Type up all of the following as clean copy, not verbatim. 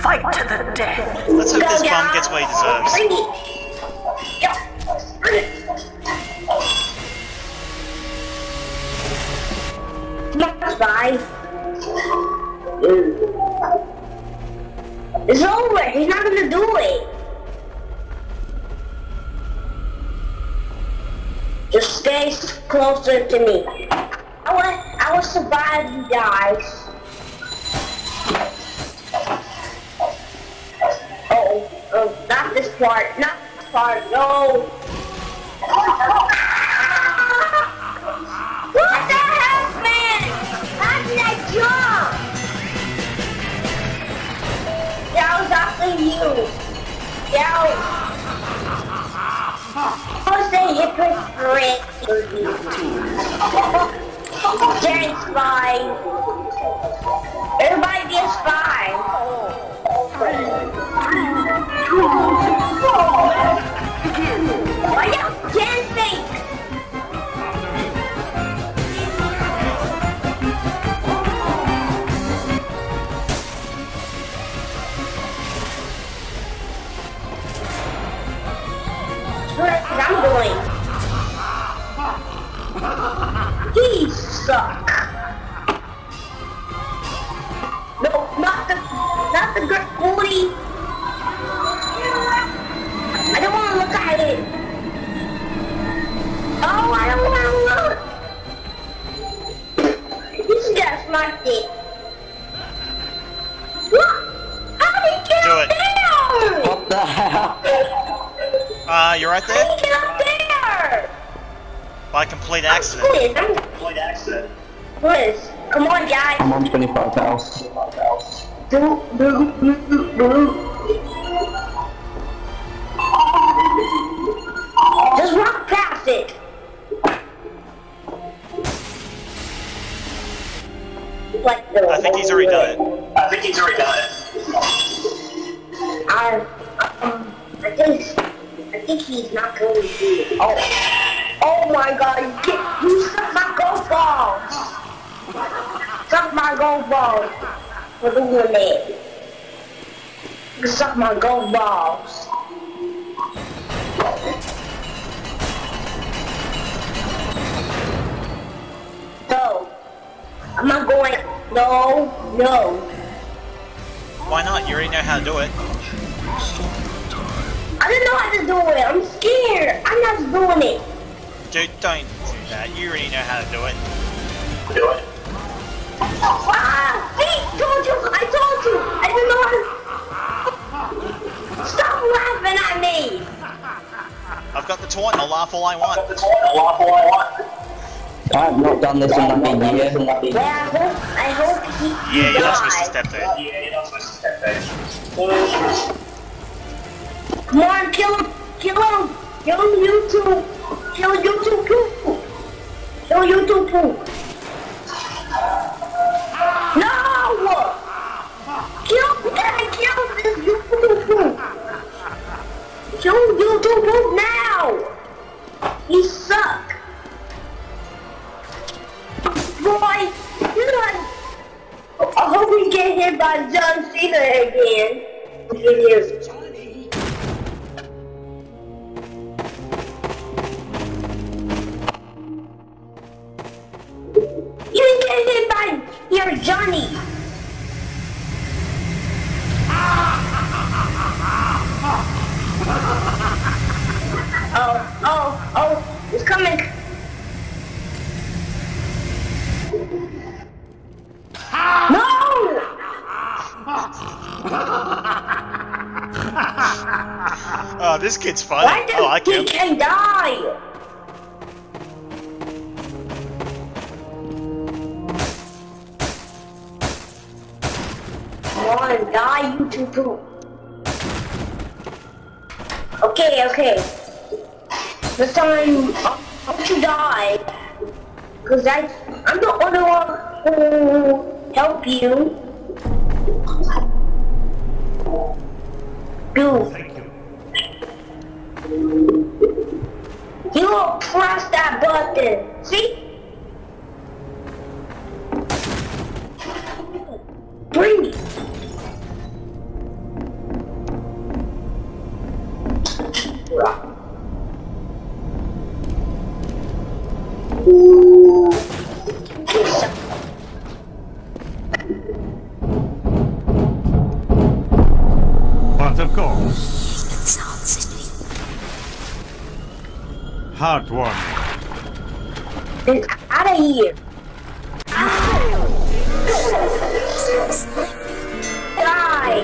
fight to the death. Let's hope this bum gets what he deserves. Bring it. Yeah. Bring it. That's fine. It's over. He's not gonna do it. Just stay closer to me. I will survive you guys. Oh, not this part. Not this part. No. What the hell, man? How did I jump? That was after you. That was the hypocrite. Thanks, fine. Everybody gets fine. Why you dancing? What I'm doing. He suck. No, not the good booty. I don't want to look at it. Oh, I don't want to look. He's just like it. What? How did he get Do up it. there? What the hell? You're right How there? did he get up there? By complete accident. Please, come on, guys. I'm on 25 house. Do. Just walk past it. Like the. I think he's already done it. I think he's not going to do it. Oh my God! You suck my golf balls. Suck my golf balls for doing it. You suck my golf balls. So, I'm not going. No. Why not? You already know how to do it. I didn't know how to do it. I'm scared. I'm not doing it. Dude, don't do that. You already know how to do it. Ah! See? Told you! I told you! I didn't know how to... Stop laughing at me! I've got the taunt, I'll laugh all I want. I have not done this in like a year. Yeah, I hope he Yeah, you're not supposed to dies. step there. Come on, kill him! Kill him! Kill him, you two! Kill you two too! Kill you two too! No! Kill this you two too! Kill you two too now! You suck! Boy, I hope we get hit by John Cena again. You get hit by your Johnny. Oh, it's coming. No! Oh, this kid's Why funny. does I like him. he can die? Come on, die, you two too. Okay. This time, I'll let you die. Cause I'm the only one who help you. Dude. You will press that button. See? Bring it. Heartwarming. Then out of here. Die.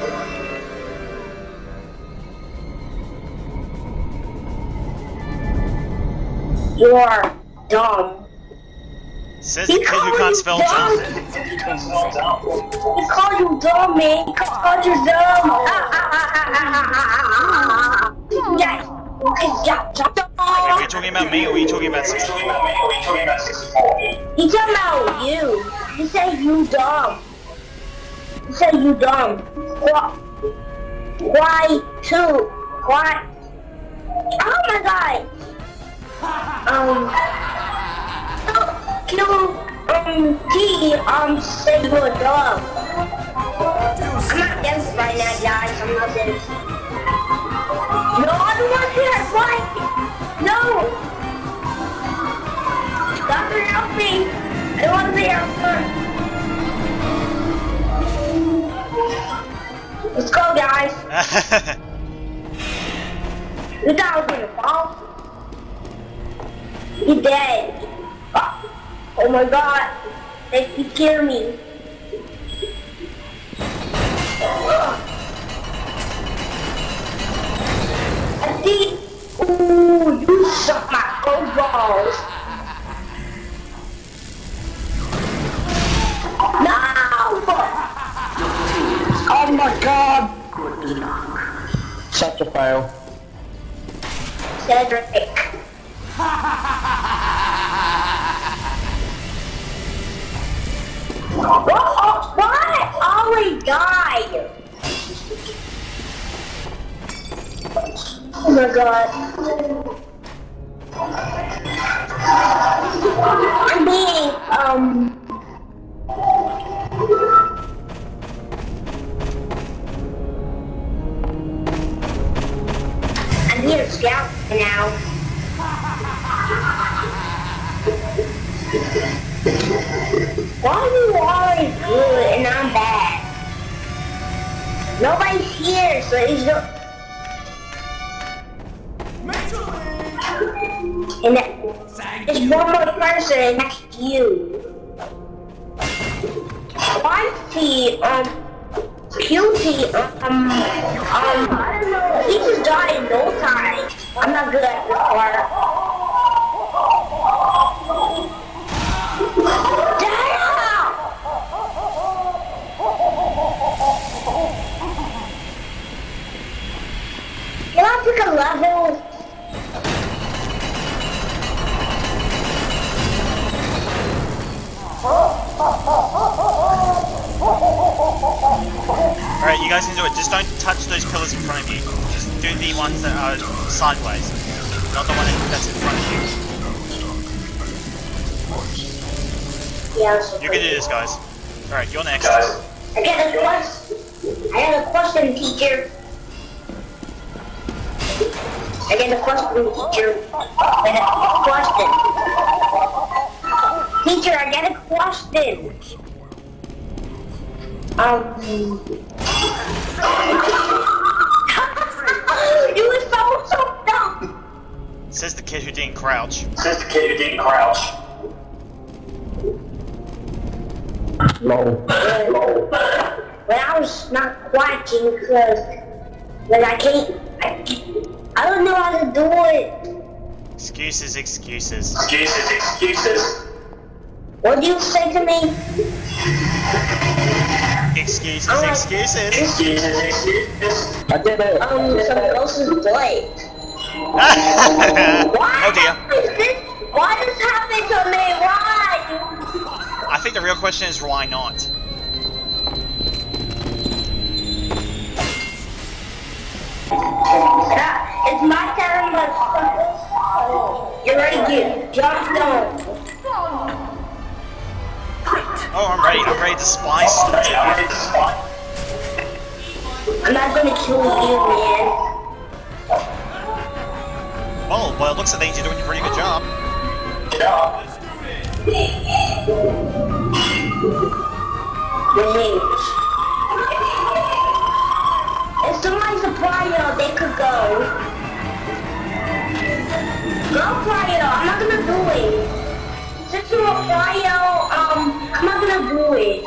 You are dumb. Says the kid who can't spell dumb. He called you dumb, man. He called you dumb. Yeah. Are you talking about me or are you talking about 64? He's talking about you. He said you dumb. He said you dumb. Why two? Why? Oh my god. T, say you're dumb. I'm not dancing right now, guys. I'm not dancing. No, I don't want to hear it. Why? No. Stop it, help me. I don't want to be here first. Let's go, guys. You thought I was gonna fall? You're dead. Oh my god. They could kill me. I see. Ooh, you suck my gold balls. No! Oh my god. Such a fail. Cedric. Why? Always die. Oh my god. I'm being, I'm here to scout now. Why are you always good and I'm bad? Nobody's here, so he's no. And there's one more person next to you. Why is he, QT, I don't know, he just died in no time. I'm not good at this part. Damn! Can I pick a level? Alright, you guys can do it. Just don't touch those pillars in front of you. Just do the ones that are sideways. Not the one that's in front of you. Yeah, You can do this, guys. Alright, you're next. I got a question, teacher. I got a question, teacher. I got a question. Teacher, I got a question. You were so dumb. Says the kid who didn't crouch. Lol. When I was not watching because when I can't, I don't know how to do it. Excuses. What do you say to me? Excuses. I did it. Someone else's blade. Oh dear. Why does this happen to me? Why? I think the real question is why not? It's my turn, but you're ready to jump down. Oh, I'm ready to splice. I'm not gonna kill you, man. Oh, well, it looks like things you're doing a pretty good job. If somebody's a player, they could go. Go, Cryo. I'm not gonna do it. Since you're a Cryo, I'm not gonna do it.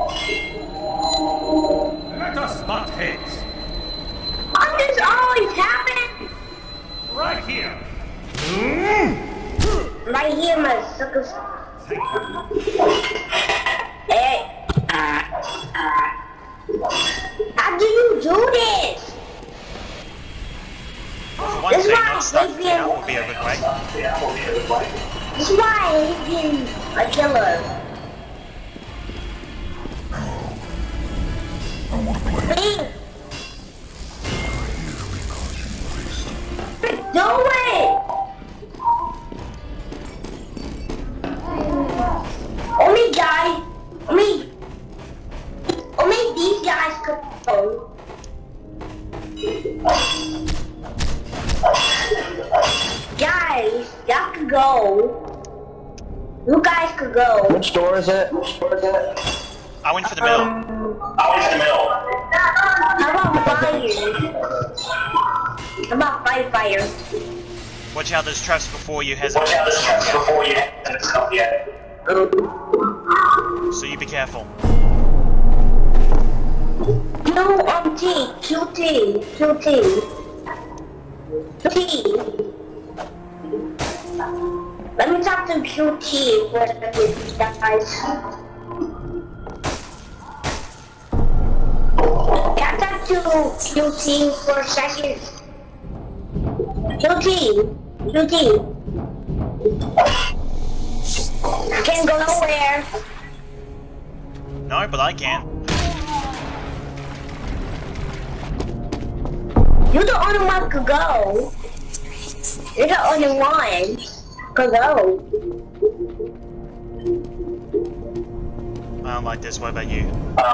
Let us butt heads. Why does always happen? Right here. Right here, my suckers. Hey. How do you do this? For one thing, not stuck out would be a good way. This is why I hate being a killer. Please. Do it! Only these guys could go. Guys, y'all could go. You guys could go. Which door is it? I went for the middle. How about fire? Watch out, there's traps before you hasn't. So you be careful. QT. Let me talk to QT for a second, guys. Can I talk to QT for a second? QT. I can't go nowhere. No, but I can. You're the only one could go. You're the only one could go. I don't like this. What about you?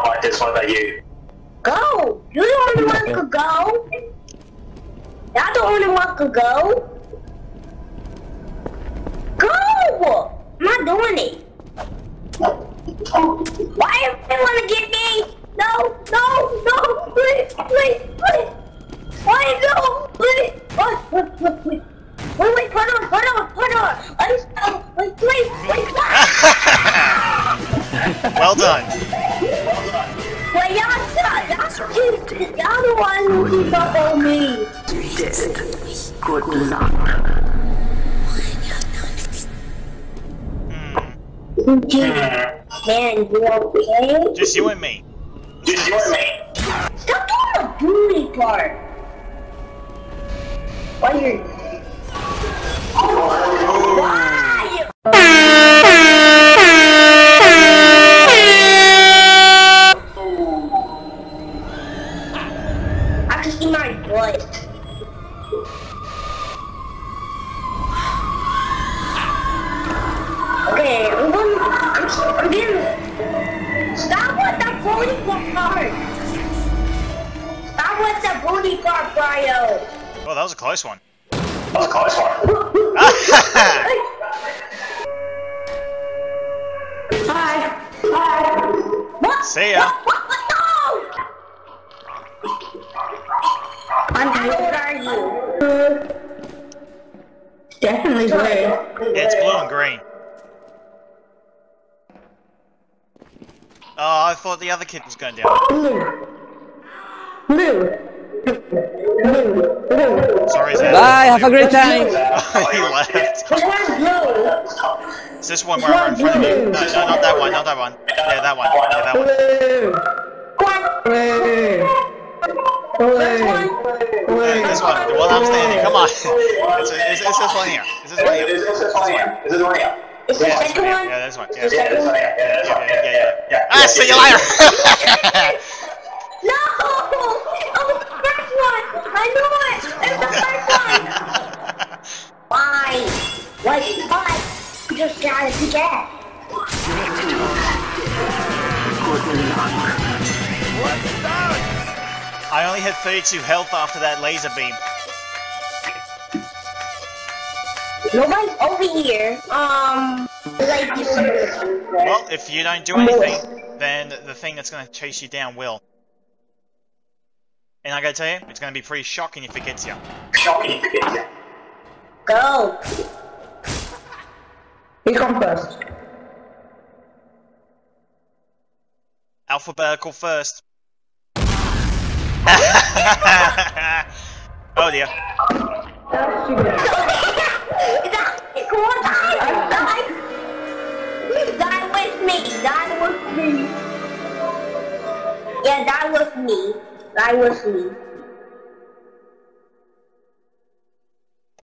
Go! You're the only one could go. You're the only one could go. Go! I'm not doing it. Why do you want to get me? No, please. Why no? Please. Wait, put on. Wait. Well done. Wait, y'all the one who keep up on me. Good luck. Man, you okay? Just you and me. Stop doing the booty part. Why you're... Why? I can see my blood. Okay, I'm getting... Stop with the booty part! Stop with the booty part, Mario! Oh, that was a close one. Hi. What? See ya. What? How old are you? Definitely gray. Yeah, it's blue and green. Oh, I thought the other kid was going down. Blue. Sorry, Zed. Bye, have a great time. He left. Which one's blue? Is this one where I'm in front of you? No, not that one, Yeah, that one. This one, the one I'm standing, come on. It's this one here. Is this one here? Is the second one? Yeah, this one. Yeah. Ah, see you later! No! Oh, it's the first one! I knew it! It's the first one! Why? Why? Just gotta forget. I only had 32 health after that laser beam. Nobody's over here. Like this. Well, if you don't do anything, then the thing that's gonna chase you down will. And I gotta tell you, it's gonna be pretty shocking if it gets you. Go. You come first. Alphabetical first. Oh dear. That's stupid. Die with me. Die with me. Yeah, die with me. Die with me.